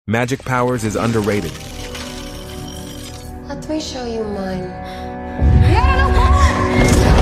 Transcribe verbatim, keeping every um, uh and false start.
Magic powers is underrated. Let me show you mine.